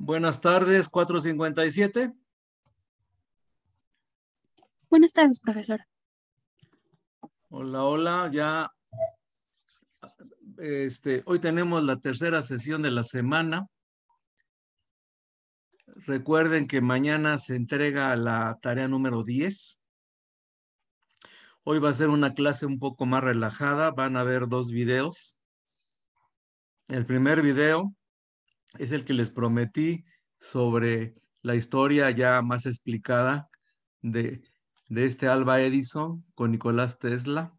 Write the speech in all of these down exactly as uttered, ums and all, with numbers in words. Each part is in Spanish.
Buenas tardes, cuatro cincuenta y siete. Buenas tardes, profesor. Hola, hola. Ya, este, hoy tenemos la tercera sesión de la semana. Recuerden que mañana se entrega la tarea número diez. Hoy va a ser una clase un poco más relajada. Van a ver dos videos. El primer video es el que les prometí sobre la historia ya más explicada de, de este Alva Edison con Nicolás Tesla.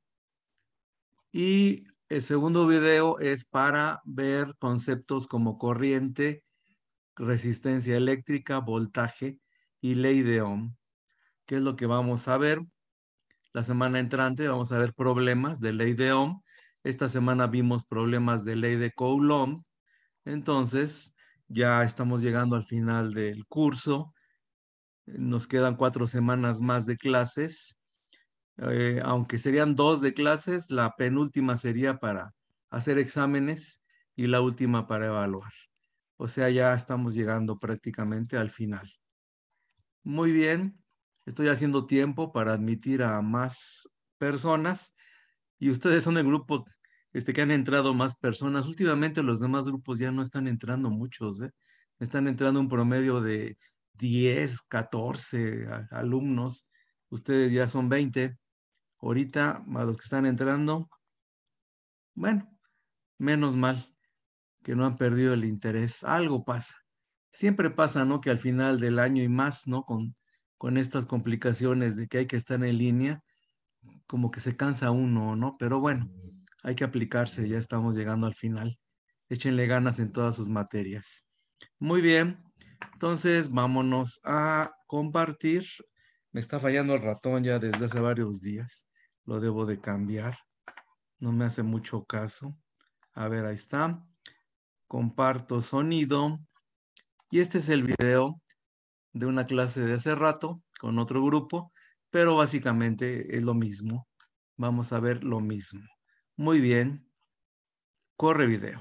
Y el segundo video es para ver conceptos como corriente, resistencia eléctrica, voltaje y ley de Ohm. ¿Qué es lo que vamos a ver? La semana entrante vamos a ver problemas de ley de Ohm. Esta semana vimos problemas de ley de Coulomb. Entonces, ya estamos llegando al final del curso. Nos quedan cuatro semanas más de clases. Eh, aunque serían dos de clases, la penúltima sería para hacer exámenes y la última para evaluar. O sea, ya estamos llegando prácticamente al final. Muy bien, estoy haciendo tiempo para admitir a más personas y ustedes son el grupo este, que han entrado más personas. Últimamente los demás grupos ya no están entrando muchos, ¿eh? Están entrando un promedio de diez, catorce a- alumnos. Ustedes ya son veinte. Ahorita, a los que están entrando, bueno, menos mal que no han perdido el interés. Algo pasa. Siempre pasa, ¿no? Que al final del año y más, ¿no? Con, con estas complicaciones de que hay que estar en línea, como que se cansa uno, ¿no? Pero bueno, hay que aplicarse, ya estamos llegando al final. Échenle ganas en todas sus materias. Muy bien, entonces vámonos a compartir. Me está fallando el ratón ya desde hace varios días. Lo debo de cambiar. No me hace mucho caso. A ver, ahí está. Comparto sonido. Y este es el video de una clase de hace rato con otro grupo, pero básicamente es lo mismo. Vamos a ver lo mismo. Muy bien. Corre video.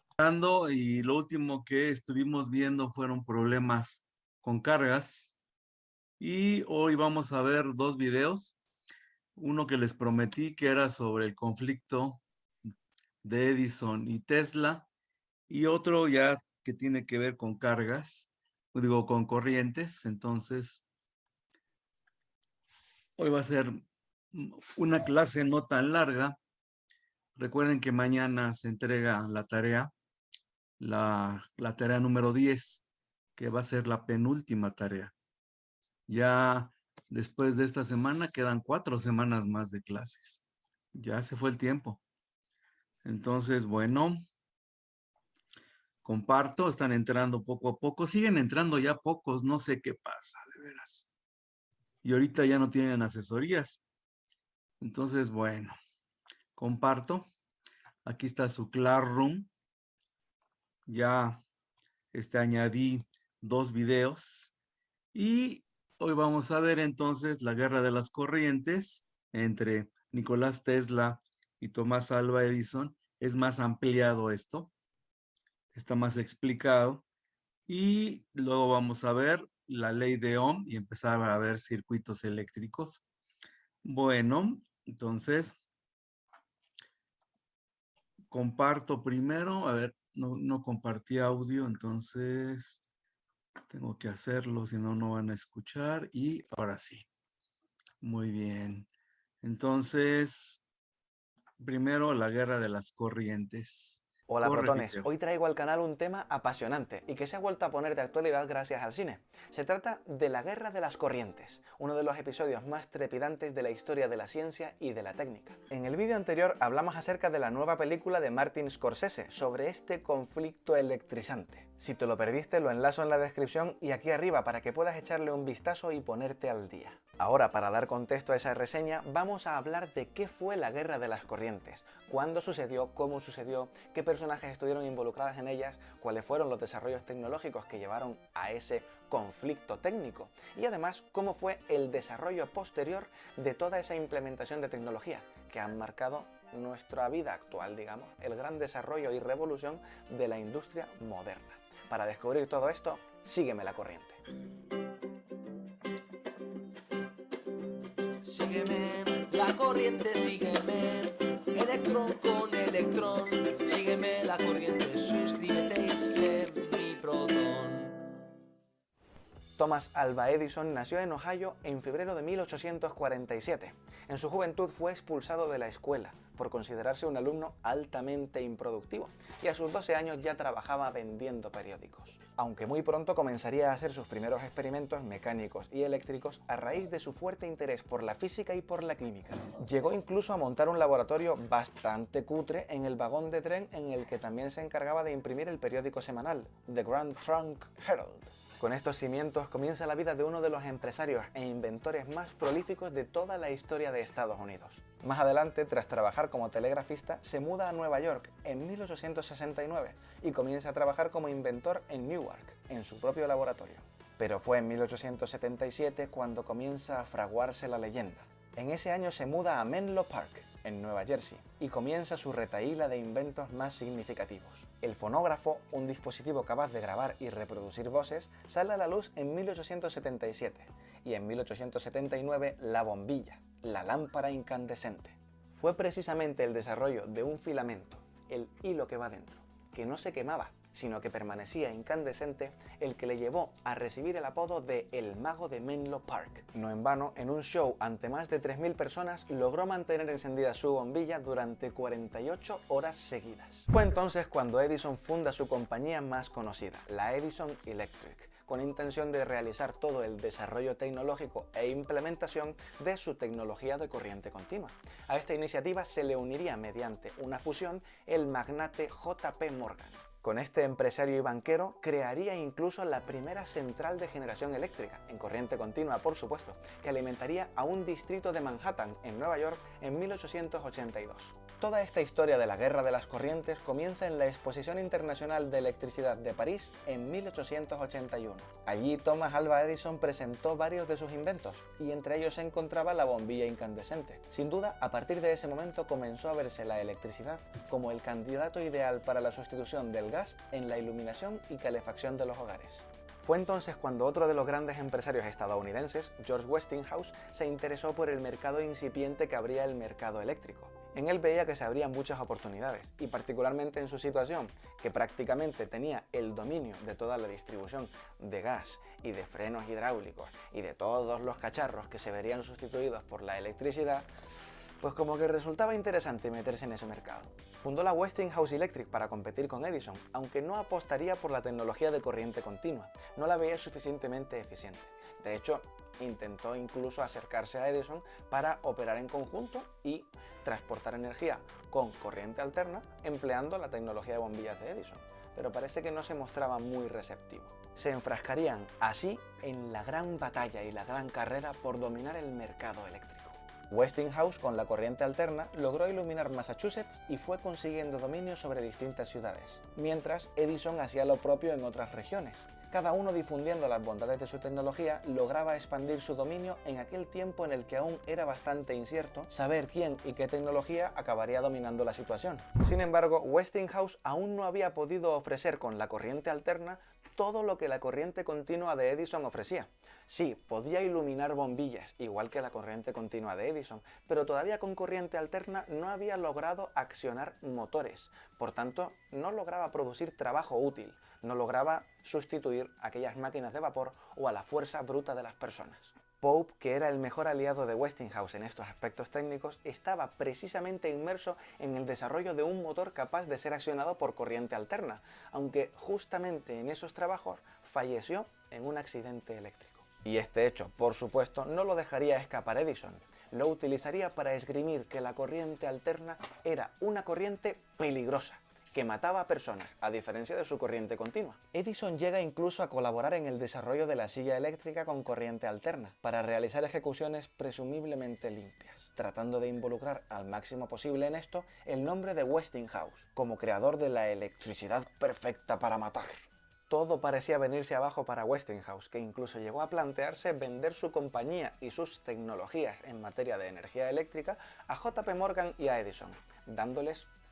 Y lo último que estuvimos viendo fueron problemas con cargas. Y hoy vamos a ver dos videos. Uno que les prometí que era sobre el conflicto de Edison y Tesla, y otro ya que tiene que ver con cargas, digo, con corrientes. Entonces, hoy va a ser una clase no tan larga. Recuerden que mañana se entrega la tarea, la, la tarea número diez, que va a ser la penúltima tarea. Ya después de esta semana quedan cuatro semanas más de clases. Ya se fue el tiempo. Entonces, bueno, comparto, están entrando poco a poco, siguen entrando ya pocos, no sé qué pasa, de veras. Y ahorita ya no tienen asesorías. Entonces, bueno, comparto. Aquí está su Classroom. Ya este, añadí dos videos. Y hoy vamos a ver entonces la guerra de las corrientes entre Nicolás Tesla y Tomás Alva Edison. Es más ampliado esto, está más explicado. Y luego vamos a ver la ley de Ohm y empezar a ver circuitos eléctricos. Bueno, entonces comparto primero. A ver, no, no compartí audio, entonces tengo que hacerlo, si no, no van a escuchar. Y ahora sí. Muy bien. Entonces, primero la guerra de las corrientes. Hola Corre protones, video. hoy traigo al canal un tema apasionante y que se ha vuelto a poner de actualidad gracias al cine. Se trata de la guerra de las corrientes, uno de los episodios más trepidantes de la historia de la ciencia y de la técnica. En el vídeo anterior hablamos acerca de la nueva película de Martin Scorsese sobre este conflicto electrizante. Si te lo perdiste, lo enlazo en la descripción y aquí arriba para que puedas echarle un vistazo y ponerte al día. Ahora, para dar contexto a esa reseña, vamos a hablar de qué fue la guerra de las corrientes, cuándo sucedió, cómo sucedió, qué personajes estuvieron involucrados en ellas, cuáles fueron los desarrollos tecnológicos que llevaron a ese conflicto técnico y además cómo fue el desarrollo posterior de toda esa implementación de tecnología que han marcado nuestra vida actual, digamos, el gran desarrollo y revolución de la industria moderna. Para descubrir todo esto, Sígueme la corriente. Sígueme la corriente, sígueme, electrón con electrón, sígueme la corriente, suscríbete y sé mi protón. Thomas Alva Edison nació en Ohio en febrero de mil ochocientos cuarenta y siete. En su juventud fue expulsado de la escuela por considerarse un alumno altamente improductivo y a sus doce años ya trabajaba vendiendo periódicos. Aunque muy pronto comenzaría a hacer sus primeros experimentos mecánicos y eléctricos a raíz de su fuerte interés por la física y por la química. Llegó incluso a montar un laboratorio bastante cutre en el vagón de tren en el que también se encargaba de imprimir el periódico semanal, The Grand Trunk Herald. Con estos cimientos comienza la vida de uno de los empresarios e inventores más prolíficos de toda la historia de Estados Unidos. Más adelante, tras trabajar como telegrafista, se muda a Nueva York en mil ochocientos sesenta y nueve y comienza a trabajar como inventor en Newark, en su propio laboratorio. Pero fue en mil ochocientos setenta y siete cuando comienza a fraguarse la leyenda. En ese año se muda a Menlo Park, en Nueva Jersey, y comienza su retahíla de inventos más significativos. El fonógrafo, un dispositivo capaz de grabar y reproducir voces, sale a la luz en mil ochocientos setenta y siete, y en mil ochocientos setenta y nueve la bombilla, la lámpara incandescente. Fue precisamente el desarrollo de un filamento, el hilo que va dentro, que no se quemaba, sino que permanecía incandescente, el que le llevó a recibir el apodo de El Mago de Menlo Park. No en vano, en un show ante más de tres mil personas, logró mantener encendida su bombilla durante cuarenta y ocho horas seguidas. Fue entonces cuando Edison funda su compañía más conocida, la Edison Electric, con intención de realizar todo el desarrollo tecnológico e implementación de su tecnología de corriente continua. A esta iniciativa se le uniría mediante una fusión el magnate J P Morgan. Con este empresario y banquero crearía incluso la primera central de generación eléctrica, en corriente continua por supuesto, que alimentaría a un distrito de Manhattan, en Nueva York, en mil ochocientos ochenta y dos. Toda esta historia de la guerra de las corrientes comienza en la Exposición Internacional de Electricidad de París en mil ochocientos ochenta y uno. Allí Thomas Alva Edison presentó varios de sus inventos, y entre ellos se encontraba la bombilla incandescente. Sin duda, a partir de ese momento comenzó a verse la electricidad como el candidato ideal para la sustitución del gas en la iluminación y calefacción de los hogares. Fue entonces cuando otro de los grandes empresarios estadounidenses, George Westinghouse, se interesó por el mercado incipiente que abría el mercado eléctrico. En él veía que se abrían muchas oportunidades, y particularmente en su situación, que prácticamente tenía el dominio de toda la distribución de gas y de frenos hidráulicos y de todos los cacharros que se verían sustituidos por la electricidad, pues como que resultaba interesante meterse en ese mercado. Fundó la Westinghouse Electric para competir con Edison, aunque no apostaría por la tecnología de corriente continua, no la veía suficientemente eficiente. De hecho, intentó incluso acercarse a Edison para operar en conjunto y transportar energía con corriente alterna empleando la tecnología de bombillas de Edison, pero parece que no se mostraba muy receptivo. Se enfrascarían así en la gran batalla y la gran carrera por dominar el mercado eléctrico. Westinghouse, con la corriente alterna, logró iluminar Massachusetts y fue consiguiendo dominio sobre distintas ciudades, mientras Edison hacía lo propio en otras regiones. Cada uno, difundiendo las bondades de su tecnología, lograba expandir su dominio en aquel tiempo en el que aún era bastante incierto saber quién y qué tecnología acabaría dominando la situación. Sin embargo, Westinghouse aún no había podido ofrecer con la corriente alterna todo lo que la corriente continua de Edison ofrecía. Sí, podía iluminar bombillas, igual que la corriente continua de Edison, pero todavía con corriente alterna no había logrado accionar motores. Por tanto, no lograba producir trabajo útil, no lograba sustituir aquellas máquinas de vapor o a la fuerza bruta de las personas. Pope, que era el mejor aliado de Westinghouse en estos aspectos técnicos, estaba precisamente inmerso en el desarrollo de un motor capaz de ser accionado por corriente alterna, aunque justamente en esos trabajos falleció en un accidente eléctrico. Y este hecho, por supuesto, no lo dejaría escapar Edison. Lo utilizaría para esgrimir que la corriente alterna era una corriente peligrosa, que mataba a personas, a diferencia de su corriente continua. Edison llega incluso a colaborar en el desarrollo de la silla eléctrica con corriente alterna, para realizar ejecuciones presumiblemente limpias, tratando de involucrar al máximo posible en esto el nombre de Westinghouse, como creador de la electricidad perfecta para matar. Todo parecía venirse abajo para Westinghouse, que incluso llegó a plantearse vender su compañía y sus tecnologías en materia de energía eléctrica a J P Morgan y a Edison, dándoles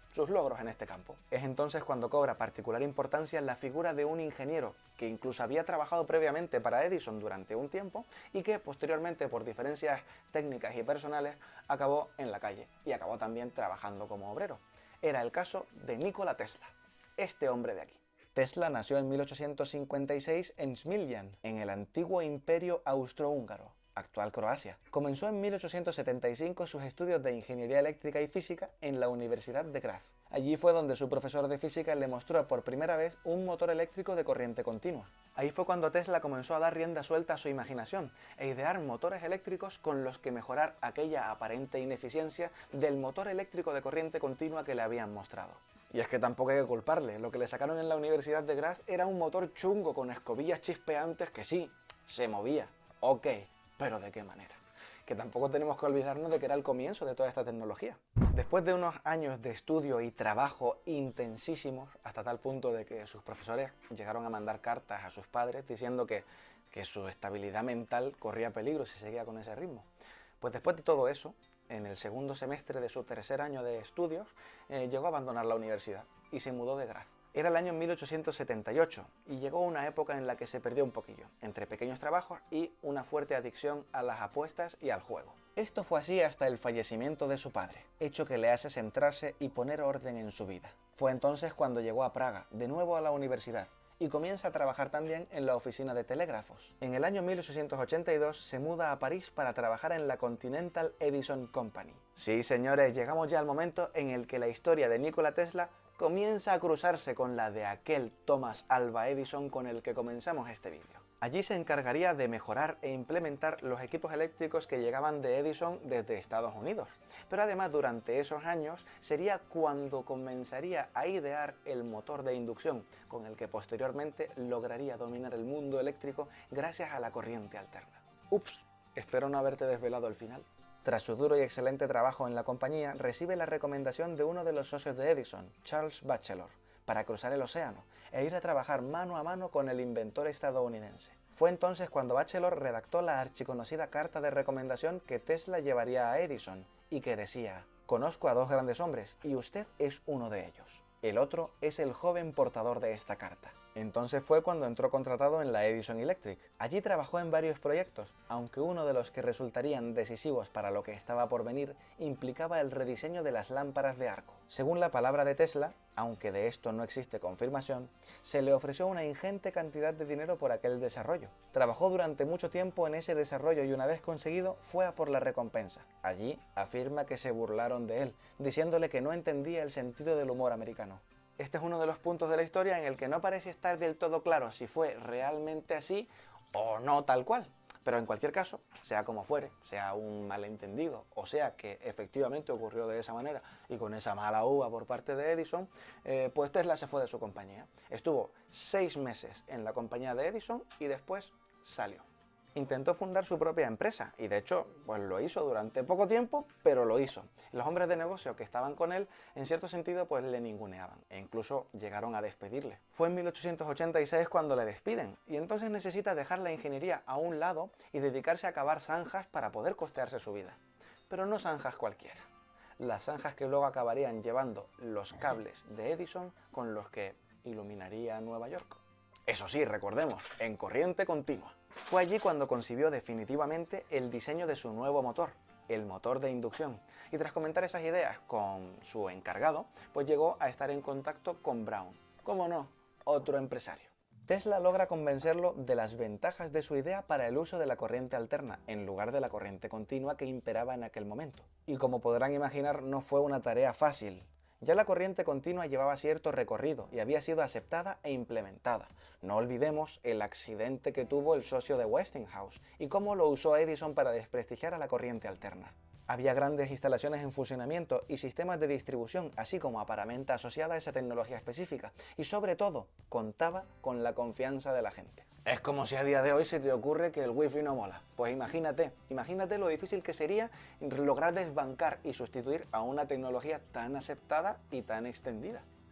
sus logros en este campo. Es entonces cuando cobra particular importancia la figura de un ingeniero que incluso había trabajado previamente para Edison durante un tiempo y que posteriormente, por diferencias técnicas y personales, acabó en la calle y acabó también trabajando como obrero. Era el caso de Nikola Tesla, este hombre de aquí. Tesla nació en mil ochocientos cincuenta y seis en Smiljan, en el antiguo Imperio Austrohúngaro, actual Croacia. Comenzó en mil ochocientos setenta y cinco sus estudios de ingeniería eléctrica y física en la Universidad de Graz. Allí fue donde su profesor de física le mostró por primera vez un motor eléctrico de corriente continua. Ahí fue cuando Tesla comenzó a dar rienda suelta a su imaginación e idear motores eléctricos con los que mejorar aquella aparente ineficiencia del motor eléctrico de corriente continua que le habían mostrado. Y es que tampoco hay que culparle, lo que le sacaron en la Universidad de Graz era un motor chungo con escobillas chispeantes que sí, se movía, ok, pero ¿de qué manera? Que tampoco tenemos que olvidarnos de que era el comienzo de toda esta tecnología. Después de unos años de estudio y trabajo intensísimos, hasta tal punto de que sus profesores llegaron a mandar cartas a sus padres diciendo que, que su estabilidad mental corría peligro si seguía con ese ritmo. Pues después de todo eso, en el segundo semestre de su tercer año de estudios, eh, llegó a abandonar la universidad y se mudó de Graz. Era el año mil ochocientos setenta y ocho y llegó una época en la que se perdió un poquillo, entre pequeños trabajos y una fuerte adicción a las apuestas y al juego. Esto fue así hasta el fallecimiento de su padre, hecho que le hace centrarse y poner orden en su vida. Fue entonces cuando llegó a Praga, de nuevo a la universidad, y comienza a trabajar también en la oficina de telégrafos. En el año mil ochocientos ochenta y dos se muda a París para trabajar en la Continental Edison Company. Sí, señores, llegamos ya al momento en el que la historia de Nikola Tesla comienza a cruzarse con la de aquel Thomas Alva Edison con el que comenzamos este vídeo. Allí se encargaría de mejorar e implementar los equipos eléctricos que llegaban de Edison desde Estados Unidos. Pero además durante esos años sería cuando comenzaría a idear el motor de inducción, con el que posteriormente lograría dominar el mundo eléctrico gracias a la corriente alterna. Ups, espero no haberte desvelado el final. Tras su duro y excelente trabajo en la compañía, recibe la recomendación de uno de los socios de Edison, Charles Batchelor, para cruzar el océano e ir a trabajar mano a mano con el inventor estadounidense. Fue entonces cuando Batchelor redactó la archiconocida carta de recomendación que Tesla llevaría a Edison y que decía: «Conozco a dos grandes hombres y usted es uno de ellos. El otro es el joven portador de esta carta». Entonces fue cuando entró contratado en la Edison Electric. Allí trabajó en varios proyectos, aunque uno de los que resultarían decisivos para lo que estaba por venir implicaba el rediseño de las lámparas de arco. Según la palabra de Tesla, aunque de esto no existe confirmación, se le ofreció una ingente cantidad de dinero por aquel desarrollo. Trabajó durante mucho tiempo en ese desarrollo y una vez conseguido fue a por la recompensa. Allí afirma que se burlaron de él, diciéndole que no entendía el sentido del humor americano. Este es uno de los puntos de la historia en el que no parece estar del todo claro si fue realmente así o no tal cual. Pero en cualquier caso, sea como fuere, sea un malentendido o sea que efectivamente ocurrió de esa manera y con esa mala uva por parte de Edison, eh, pues Tesla se fue de su compañía. Estuvo seis meses en la compañía de Edison y después salió. Intentó fundar su propia empresa y de hecho pues lo hizo durante poco tiempo, pero lo hizo. Los hombres de negocio que estaban con él en cierto sentido pues le ninguneaban e incluso llegaron a despedirle. Fue en mil ochocientos ochenta y seis cuando le despiden y entonces necesita dejar la ingeniería a un lado y dedicarse a cavar zanjas para poder costearse su vida. Pero no zanjas cualquiera. Las zanjas que luego acabarían llevando los cables de Edison con los que iluminaría Nueva York. Eso sí, recordemos, en corriente continua. Fue allí cuando concibió definitivamente el diseño de su nuevo motor, el motor de inducción, y tras comentar esas ideas con su encargado, pues llegó a estar en contacto con Brown, ¿cómo no?, otro empresario. Tesla logra convencerlo de las ventajas de su idea para el uso de la corriente alterna, en lugar de la corriente continua que imperaba en aquel momento. Y como podrán imaginar, no fue una tarea fácil. Ya la corriente continua llevaba cierto recorrido y había sido aceptada e implementada. No olvidemos el accidente que tuvo el socio de Westinghouse y cómo lo usó Edison para desprestigiar a la corriente alterna. Había grandes instalaciones en funcionamiento y sistemas de distribución, así como aparamenta asociada a esa tecnología específica, y sobre todo, contaba con la confianza de la gente. Es como si a día de hoy se te ocurre que el wifi no mola. Pues imagínate, imagínate lo difícil que sería lograr desbancar y sustituir a una tecnología tan aceptada y tan extendida.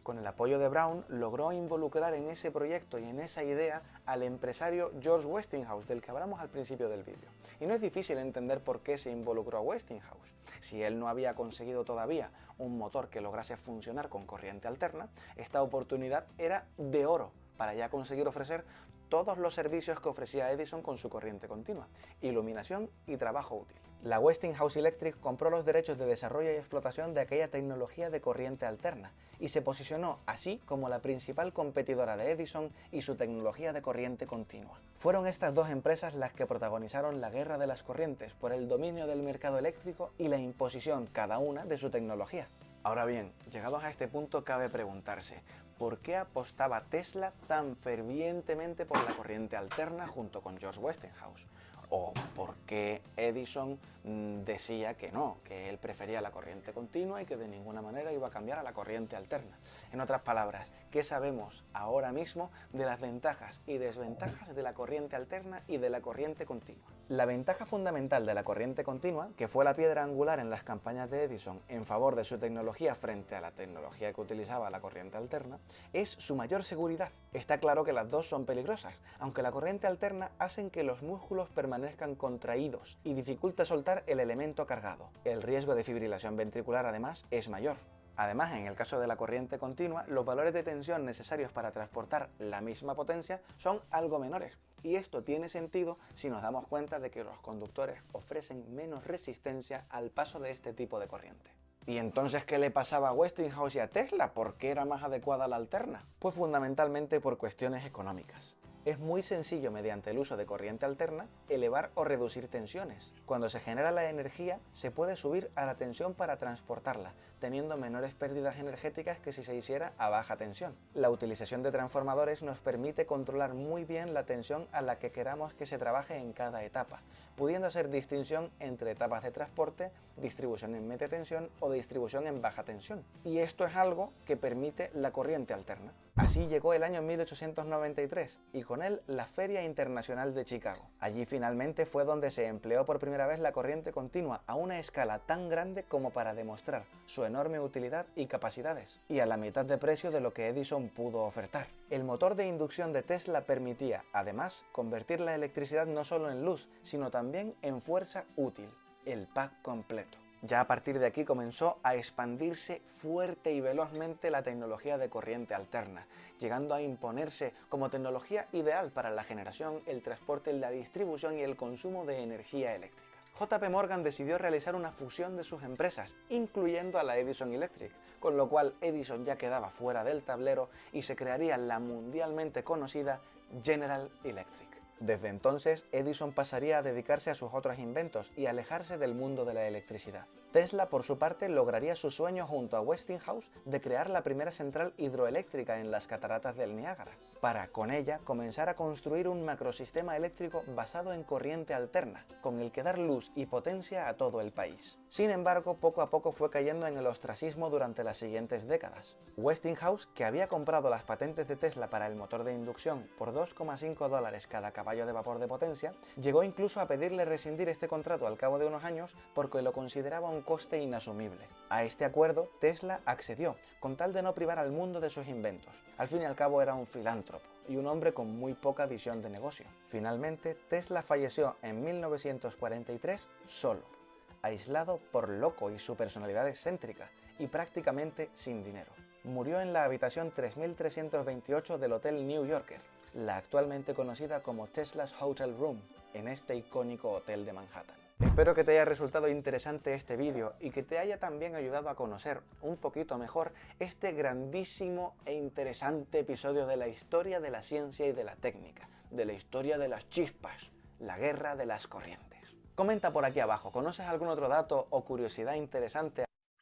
Con el apoyo de Brown, logró involucrar en ese proyecto y en esa idea al empresario George Westinghouse, del que hablamos al principio del vídeo. Y no es difícil entender por qué se involucró a Westinghouse. Si él no había conseguido todavía un motor que lograse funcionar con corriente alterna, esta oportunidad era de oro para ya conseguir ofrecer todos los servicios que ofrecía Edison con su corriente continua: iluminación y trabajo útil. La Westinghouse Electric compró los derechos de desarrollo y explotación de aquella tecnología de corriente alterna y se posicionó así como la principal competidora de Edison y su tecnología de corriente continua. Fueron estas dos empresas las que protagonizaron la guerra de las corrientes por el dominio del mercado eléctrico y la imposición cada una de su tecnología. Ahora bien, llegados a este punto cabe preguntarse, ¿por qué apostaba Tesla tan fervientemente por la corriente alterna junto con George Westinghouse? ¿O por qué Edison mmm, decía que no, que él prefería la corriente continua y que de ninguna manera iba a cambiar a la corriente alterna? En otras palabras, ¿qué sabemos ahora mismo de las ventajas y desventajas de la corriente alterna y de la corriente continua? La ventaja fundamental de la corriente continua, que fue la piedra angular en las campañas de Edison en favor de su tecnología frente a la tecnología que utilizaba la corriente alterna, es su mayor seguridad. Está claro que las dos son peligrosas, aunque la corriente alterna hace que los músculos permanezcan contraídos y dificulta soltar el elemento cargado. El riesgo de fibrilación ventricular además es mayor. Además, en el caso de la corriente continua, los valores de tensión necesarios para transportar la misma potencia son algo menores. Y esto tiene sentido si nos damos cuenta de que los conductores ofrecen menos resistencia al paso de este tipo de corriente. ¿Y entonces qué le pasaba a Westinghouse y a Tesla? ¿Por qué era más adecuada la alterna? Pues fundamentalmente por cuestiones económicas. Es muy sencillo, mediante el uso de corriente alterna, elevar o reducir tensiones. Cuando se genera la energía, se puede subir a la tensión para transportarla, teniendo menores pérdidas energéticas que si se hiciera a baja tensión. La utilización de transformadores nos permite controlar muy bien la tensión a la que queramos que se trabaje en cada etapa, pudiendo hacer distinción entre etapas de transporte, distribución en media tensión o distribución en baja tensión. Y esto es algo que permite la corriente alterna. Así llegó el año mil ochocientos noventa y tres y con él la Feria Internacional de Chicago. Allí finalmente fue donde se empleó por primera vez la corriente continua a una escala tan grande como para demostrar su enorme utilidad y capacidades, y a la mitad de precio de lo que Edison pudo ofertar. El motor de inducción de Tesla permitía, además, convertir la electricidad no solo en luz, sino también en fuerza útil, el pack completo. Ya a partir de aquí comenzó a expandirse fuerte y velozmente la tecnología de corriente alterna, llegando a imponerse como tecnología ideal para la generación, el transporte, la distribución y el consumo de energía eléctrica. J P Morgan decidió realizar una fusión de sus empresas, incluyendo a la Edison Electric, con lo cual Edison ya quedaba fuera del tablero y se crearía la mundialmente conocida General Electric. Desde entonces, Edison pasaría a dedicarse a sus otros inventos y alejarse del mundo de la electricidad. Tesla, por su parte, lograría su sueño junto a Westinghouse de crear la primera central hidroeléctrica en las cataratas del Niágara, para, con ella, comenzar a construir un macrosistema eléctrico basado en corriente alterna, con el que dar luz y potencia a todo el país. Sin embargo, poco a poco fue cayendo en el ostracismo durante las siguientes décadas. Westinghouse, que había comprado las patentes de Tesla para el motor de inducción por dos coma cinco dólares cada caballo de vapor de potencia, llegó incluso a pedirle rescindir este contrato al cabo de unos años porque lo consideraba un coste inasumible. A este acuerdo, Tesla accedió, con tal de no privar al mundo de sus inventos. Al fin y al cabo era un filántropo y un hombre con muy poca visión de negocio. Finalmente, Tesla falleció en mil novecientos cuarenta y tres solo, aislado por loco y su personalidad excéntrica, y prácticamente sin dinero. Murió en la habitación tres mil trescientos veintiocho del Hotel New Yorker, la actualmente conocida como Tesla's Hotel Room, en este icónico hotel de Manhattan. Espero que te haya resultado interesante este vídeo y que te haya también ayudado a conocer un poquito mejor este grandísimo e interesante episodio de la historia de la ciencia y de la técnica, de la historia de las chispas, la guerra de las corrientes. Comenta por aquí abajo, ¿conoces algún otro dato o curiosidad interesante?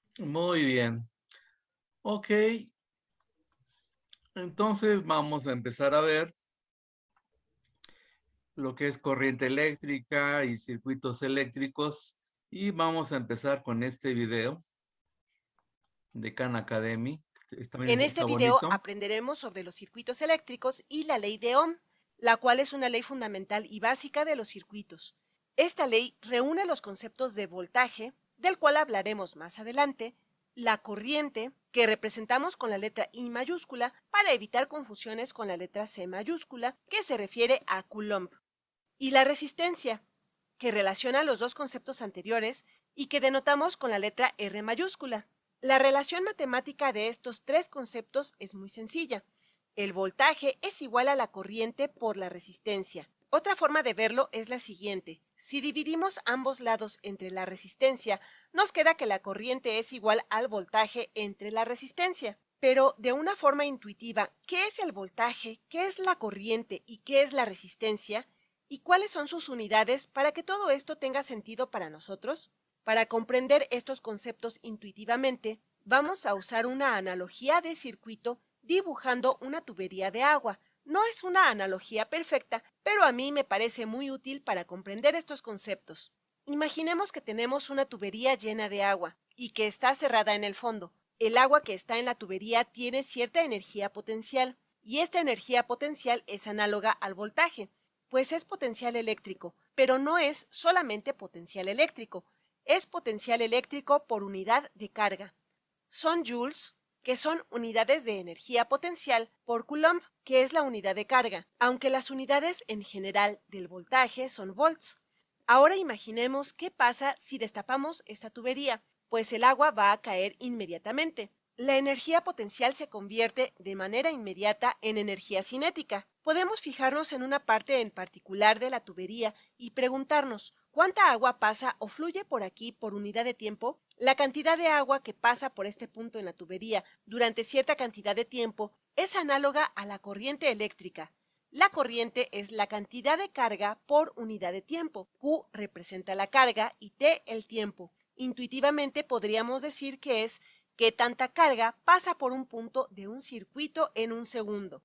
Muy bien. Ok. Entonces vamos a empezar a ver lo que es corriente eléctrica y circuitos eléctricos, y vamos a empezar con este video de Khan Academy. En este video aprenderemos sobre los circuitos eléctricos y la ley de Ohm, la cual es una ley fundamental y básica de los circuitos. Esta ley reúne los conceptos de voltaje, del cual hablaremos más adelante, la corriente, que representamos con la letra I mayúscula para evitar confusiones con la letra C mayúscula, que se refiere a Coulomb, y la resistencia, que relaciona los dos conceptos anteriores y que denotamos con la letra R mayúscula. La relación matemática de estos tres conceptos es muy sencilla. El voltaje es igual a la corriente por la resistencia. Otra forma de verlo es la siguiente. Si dividimos ambos lados entre la resistencia, nos queda que la corriente es igual al voltaje entre la resistencia. Pero de una forma intuitiva, ¿qué es el voltaje, qué es la corriente y qué es la resistencia? ¿Y cuáles son sus unidades para que todo esto tenga sentido para nosotros? Para comprender estos conceptos intuitivamente, vamos a usar una analogía de circuito dibujando una tubería de agua. No es una analogía perfecta, pero a mí me parece muy útil para comprender estos conceptos. Imaginemos que tenemos una tubería llena de agua y que está cerrada en el fondo. El agua que está en la tubería tiene cierta energía potencial, y esta energía potencial es análoga al voltaje, pues es potencial eléctrico, pero no es solamente potencial eléctrico, es potencial eléctrico por unidad de carga. Son joules, que son unidades de energía potencial, por Coulomb, que es la unidad de carga, aunque las unidades en general del voltaje son volts. Ahora imaginemos qué pasa si destapamos esta tubería, pues el agua va a caer inmediatamente. La energía potencial se convierte de manera inmediata en energía cinética. Podemos fijarnos en una parte en particular de la tubería y preguntarnos, ¿cuánta agua pasa o fluye por aquí por unidad de tiempo? La cantidad de agua que pasa por este punto en la tubería durante cierta cantidad de tiempo es análoga a la corriente eléctrica. La corriente es la cantidad de carga por unidad de tiempo. Q representa la carga y T el tiempo. Intuitivamente podríamos decir que es qué tanta carga pasa por un punto de un circuito en un segundo.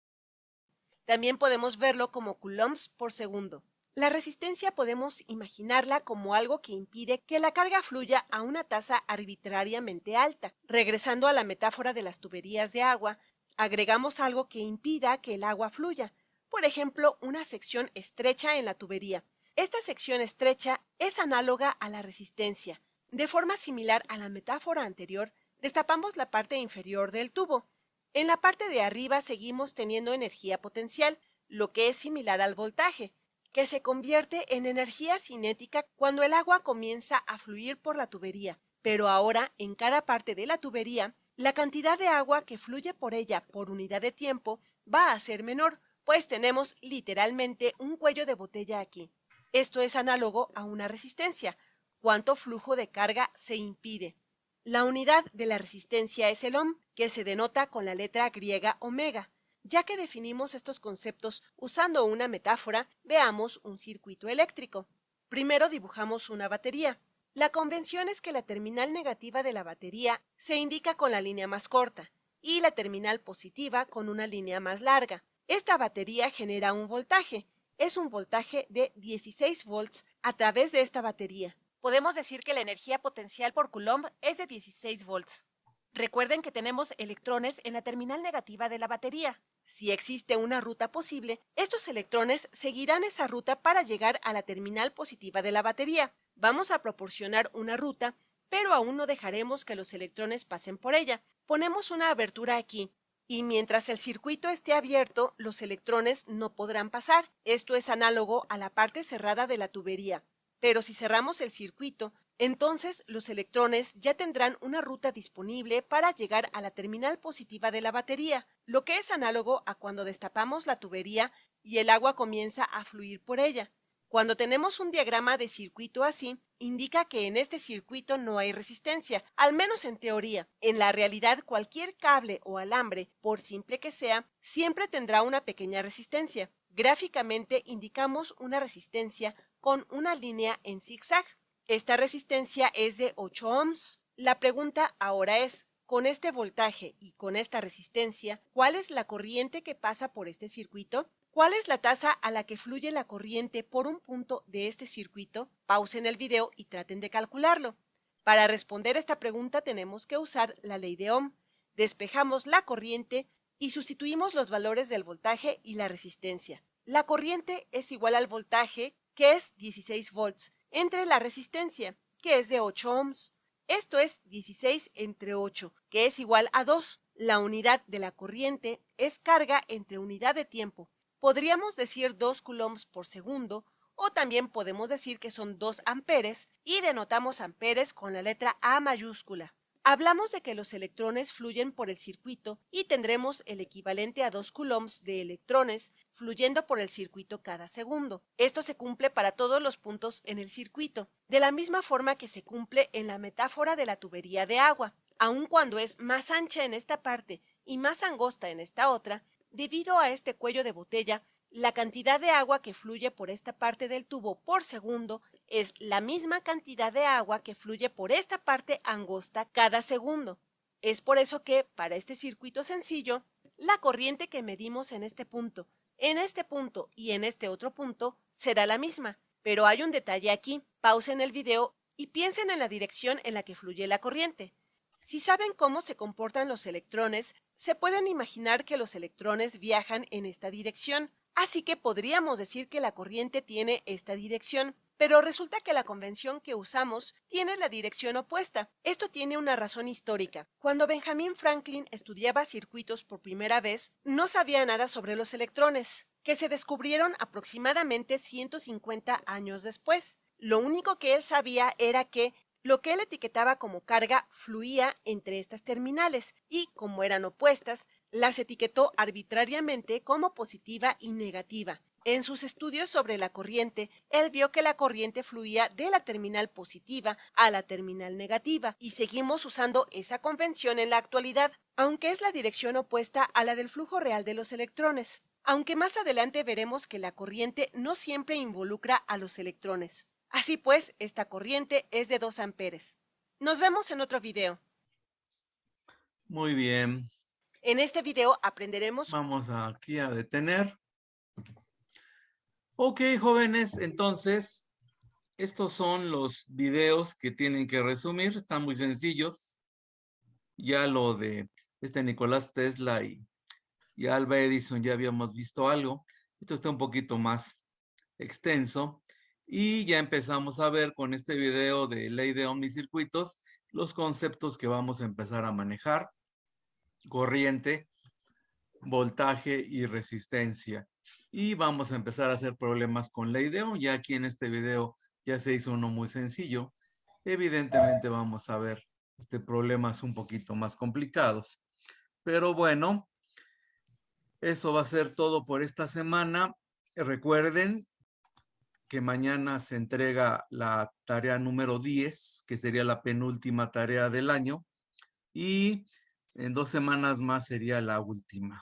También podemos verlo como coulombs por segundo. La resistencia podemos imaginarla como algo que impide que la carga fluya a una tasa arbitrariamente alta. Regresando a la metáfora de las tuberías de agua, agregamos algo que impida que el agua fluya. Por ejemplo, una sección estrecha en la tubería. Esta sección estrecha es análoga a la resistencia. De forma similar a la metáfora anterior, destapamos la parte inferior del tubo. En la parte de arriba seguimos teniendo energía potencial, lo que es similar al voltaje, que se convierte en energía cinética cuando el agua comienza a fluir por la tubería. Pero ahora, en cada parte de la tubería, la cantidad de agua que fluye por ella por unidad de tiempo va a ser menor, pues tenemos literalmente un cuello de botella aquí. Esto es análogo a una resistencia. ¿Cuánto flujo de carga se impide? La unidad de la resistencia es el ohm, que se denota con la letra griega omega. Ya que definimos estos conceptos usando una metáfora, veamos un circuito eléctrico. Primero dibujamos una batería. La convención es que la terminal negativa de la batería se indica con la línea más corta y la terminal positiva con una línea más larga. Esta batería genera un voltaje. Es un voltaje de dieciséis volts a través de esta batería. Podemos decir que la energía potencial por Coulomb es de dieciséis volts. Recuerden que tenemos electrones en la terminal negativa de la batería. Si existe una ruta posible, estos electrones seguirán esa ruta para llegar a la terminal positiva de la batería. Vamos a proporcionar una ruta, pero aún no dejaremos que los electrones pasen por ella. Ponemos una abertura aquí, y mientras el circuito esté abierto, los electrones no podrán pasar. Esto es análogo a la parte cerrada de la tubería. Pero si cerramos el circuito, entonces los electrones ya tendrán una ruta disponible para llegar a la terminal positiva de la batería, lo que es análogo a cuando destapamos la tubería y el agua comienza a fluir por ella. Cuando tenemos un diagrama de circuito así, indica que en este circuito no hay resistencia, al menos en teoría. En la realidad, cualquier cable o alambre, por simple que sea, siempre tendrá una pequeña resistencia. Gráficamente indicamos una resistencia con una línea en zigzag. Esta resistencia es de ocho ohms. La pregunta ahora es, con este voltaje y con esta resistencia, ¿cuál es la corriente que pasa por este circuito? ¿Cuál es la tasa a la que fluye la corriente por un punto de este circuito? Pausen el video y traten de calcularlo. Para responder esta pregunta tenemos que usar la ley de Ohm. Despejamos la corriente y sustituimos los valores del voltaje y la resistencia. La corriente es igual al voltaje, que es dieciséis volts, entre la resistencia, que es de ocho ohms. Esto es dieciséis entre ocho, que es igual a dos. La unidad de la corriente es carga entre unidad de tiempo. Podríamos decir dos coulombs por segundo, o también podemos decir que son dos amperes y denotamos amperes con la letra A mayúscula. Hablamos de que los electrones fluyen por el circuito y tendremos el equivalente a dos coulombs de electrones fluyendo por el circuito cada segundo. Esto se cumple para todos los puntos en el circuito, de la misma forma que se cumple en la metáfora de la tubería de agua. Aun cuando es más ancha en esta parte y más angosta en esta otra, debido a este cuello de botella, la cantidad de agua que fluye por esta parte del tubo por segundo es la misma cantidad de agua que fluye por esta parte angosta cada segundo. Es por eso que, para este circuito sencillo, la corriente que medimos en este punto, en este punto y en este otro punto será la misma. Pero hay un detalle aquí. Pausen el video y piensen en la dirección en la que fluye la corriente. Si saben cómo se comportan los electrones, se pueden imaginar que los electrones viajan en esta dirección. Así que podríamos decir que la corriente tiene esta dirección, pero resulta que la convención que usamos tiene la dirección opuesta. Esto tiene una razón histórica. Cuando Benjamin Franklin estudiaba circuitos por primera vez, no sabía nada sobre los electrones, que se descubrieron aproximadamente ciento cincuenta años después. Lo único que él sabía era que lo que él etiquetaba como carga fluía entre estas terminales y, como eran opuestas, las etiquetó arbitrariamente como positiva y negativa. En sus estudios sobre la corriente, él vio que la corriente fluía de la terminal positiva a la terminal negativa y seguimos usando esa convención en la actualidad, aunque es la dirección opuesta a la del flujo real de los electrones. Aunque más adelante veremos que la corriente no siempre involucra a los electrones. Así pues, esta corriente es de dos amperes. Nos vemos en otro video. Muy bien. En este video aprenderemos... Vamos aquí a detener. Ok, jóvenes, entonces, estos son los videos que tienen que resumir. Están muy sencillos. Ya lo de este Nicolás Tesla y, y Alva Edison ya habíamos visto algo. Esto está un poquito más extenso. Y ya empezamos a ver con este video de ley de omnicircuitos los conceptos que vamos a empezar a manejar. Corriente, voltaje y resistencia. Y vamos a empezar a hacer problemas con ley de Ohm. Ya aquí en este video ya se hizo uno muy sencillo. Evidentemente vamos a ver este problemas un poquito más complicados. Pero bueno, eso va a ser todo por esta semana. Recuerden que mañana se entrega la tarea número diez, que sería la penúltima tarea del año. Y en dos semanas más sería la última.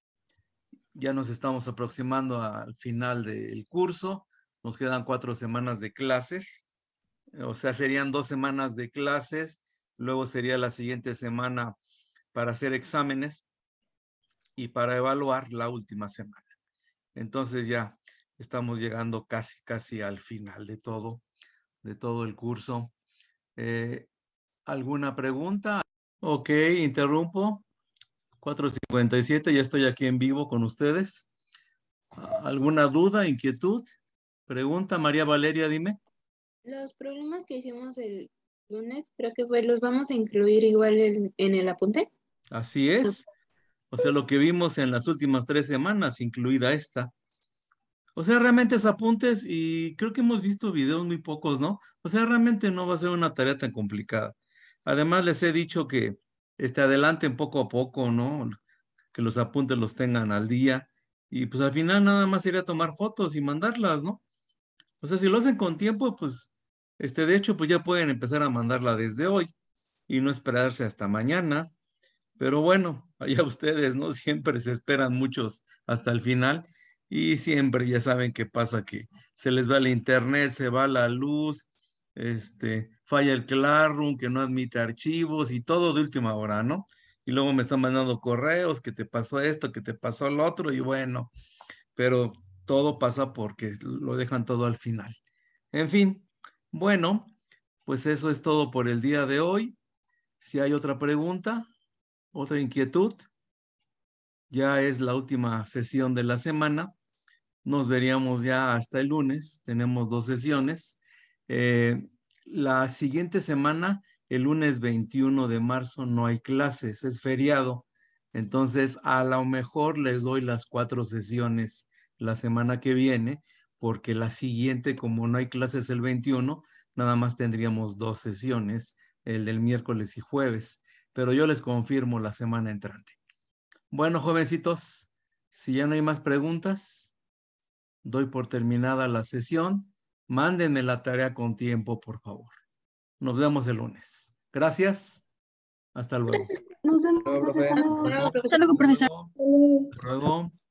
Ya nos estamos aproximando al final del curso. Nos quedan cuatro semanas de clases. O sea, serían dos semanas de clases. Luego sería la siguiente semana para hacer exámenes y para evaluar la última semana. Entonces ya estamos llegando casi, casi al final de todo, de todo el curso. Eh, ¿Alguna pregunta? Ok, interrumpo. cuatro cincuenta y siete, ya estoy aquí en vivo con ustedes. ¿Alguna duda, inquietud? Pregunta, María Valeria, dime. Los problemas que hicimos el lunes, creo que pues los vamos a incluir igual en, en el apunte. Así es. O sea, lo que vimos en las últimas tres semanas, incluida esta. O sea, realmente es apuntes y creo que hemos visto videos muy pocos, ¿no? O sea, realmente no va a ser una tarea tan complicada. Además, les he dicho que este, adelanten poco a poco, ¿no? Que los apuntes los tengan al día. Y pues al final nada más sería tomar fotos y mandarlas, ¿no? O sea, si lo hacen con tiempo, pues, este, de hecho, pues ya pueden empezar a mandarla desde hoy y no esperarse hasta mañana. Pero bueno, allá ustedes, ¿no? Siempre se esperan muchos hasta el final y siempre ya saben qué pasa, que se les va el internet, se va la luz, este, falla el Classroom, que no admite archivos y todo de última hora, ¿no? Y luego me están mandando correos, que te pasó esto, que te pasó lo otro, y bueno, pero todo pasa porque lo dejan todo al final. En fin, bueno, pues eso es todo por el día de hoy. Si hay otra pregunta, otra inquietud, ya es la última sesión de la semana. Nos veríamos ya hasta el lunes. Tenemos dos sesiones. Eh, la siguiente semana el lunes veintiuno de marzo no hay clases, es feriado. Entonces, a lo mejor les doy las cuatro sesiones la semana que viene, porque la siguiente, como no hay clases el veintiuno, nada más tendríamos dos sesiones, el del miércoles y jueves. Pero yo les confirmo la semana entrante. Bueno, jovencitos, si ya no hay más preguntas, doy por terminada la sesión. Mándenme la tarea con tiempo, por favor. Nos vemos el lunes. Gracias. Hasta luego. Nos vemos. Hasta luego, profe. Hasta luego. Hasta luego, Hasta luego, profesor. Hasta luego.